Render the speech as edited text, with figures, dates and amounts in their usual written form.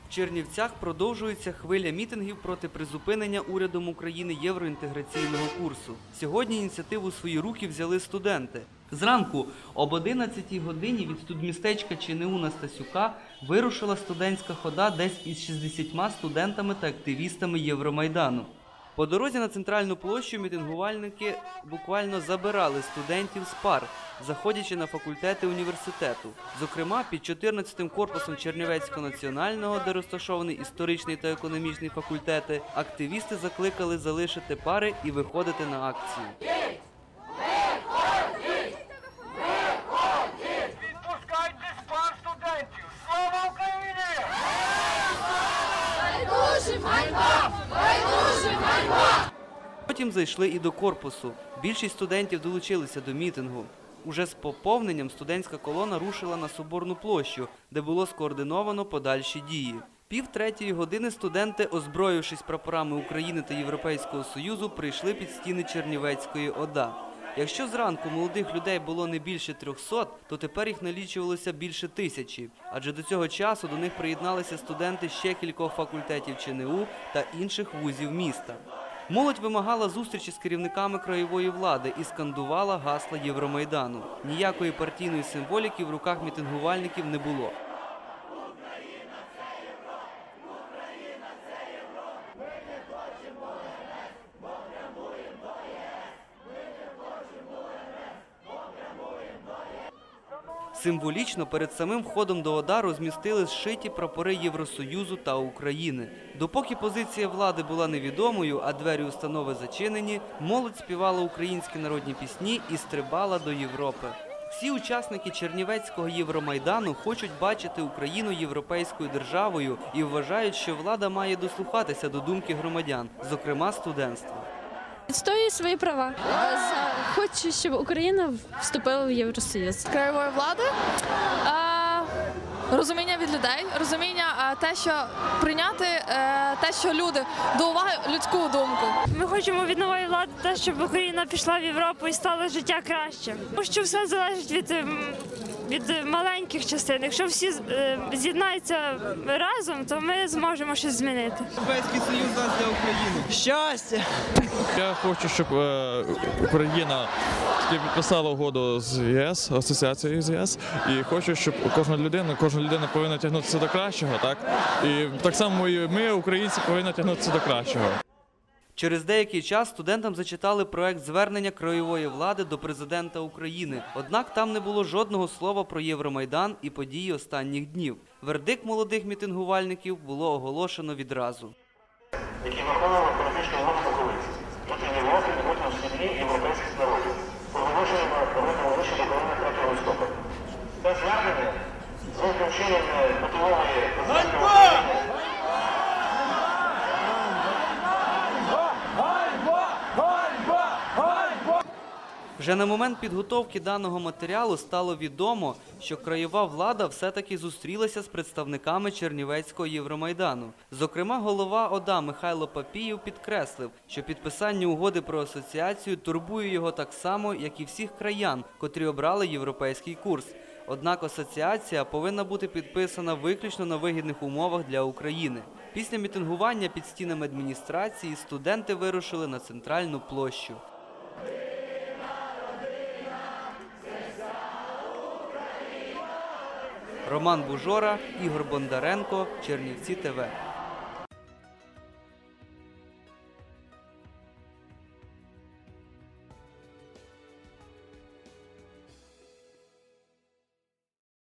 В Чернівцях продовжується хвиля мітингів проти призупинення урядом України євроінтеграційного курсу. Сьогодні ініціативу у свої руки взяли студенти. Зранку об 11-й годині від студмістечка ЧНУ на Стасюка вирушила студентська хода десь із 60 студентами та активістами Євромайдану. По дорозі на центральну площу мітингувальники буквально забирали студентів з пар, заходячи на факультети університету. Зокрема, під 14-м корпусом Чернівецького національного, де розташований історичний та економічний факультети, активісти закликали залишити пари і виходити на акцію. Відпускайте з пар студентів! Слава Україні! Потім зайшли і до корпусу. Більшість студентів долучилися до мітингу. Уже з поповненням студентська колона рушила на Соборну площу, де було скоординовано подальші дії. 2:30 години студенти, озброївшись прапорами України та Європейського Союзу, прийшли під стіни Чернівецької ОДА. Якщо зранку молодих людей було не більше 300, то тепер їх налічувалося більше 1000. Адже до цього часу до них приєдналися студенти ще кількох факультетів ЧНУ та інших вузів міста. Молодь вимагала зустрічі з керівниками краєвої влади і скандувала гасла Євромайдану. Ніякої партійної символіки в руках мітингувальників не було. Символічно перед самим входом до ОДА розмістили зшиті прапори Євросоюзу та України. Допоки позиція влади була невідомою, а двері установи зачинені, молодь співала українські народні пісні і стрибала до Європи. Всі учасники Чернівецького Євромайдану хочуть бачити Україну європейською державою і вважають, що влада має дослухатися до думки громадян, зокрема студентства. Відстоюю свої права. Хочу, щоб Україна вступила в Євросоюз. Краєвої влади, розуміння від людей, розуміння те, що прийняти те, що люди до уваги людську думку. Ми хочемо від нової влади те, щоб Україна пішла в Європу і стало життя краще. Тому що все залежить від маленьких частин. Якщо всі з'єднаються разом, то ми зможемо щось змінити. Європейський Союз для України. Щастя! Я хочу, щоб Україна підписала угоду з ЄС, асоціацією з ЄС, і хочу, щоб кожна людина повинна тягнутися до кращого, так? І так само і ми, українці, повинні тягнутися до кращого. Через деякий час студентам зачитали проект звернення краєвої влади до президента України. Однак там не було жодного слова про Євромайдан і події останніх днів. Вердикт молодих мітингувальників було оголошено відразу. Які виконували політичну владу столиці. Проти Європи і потім в сім'ї європейських народів. Проголошуємо проведення лише до 3 листопада. Це звернення жодним чином не мотивує президента України. Вже на момент підготовки даного матеріалу стало відомо, що краєва влада все-таки зустрілася з представниками Чернівецького Євромайдану. Зокрема, голова ОДА Михайло Папієв підкреслив, що підписання угоди про асоціацію турбує його так само, як і всіх краян, котрі обрали європейський курс. Однак асоціація повинна бути підписана виключно на вигідних умовах для України. Після мітингування під стінами адміністрації студенти вирушили на центральну площу. Роман Бужора, Ігор Бондаренко, Чернівці ТВ.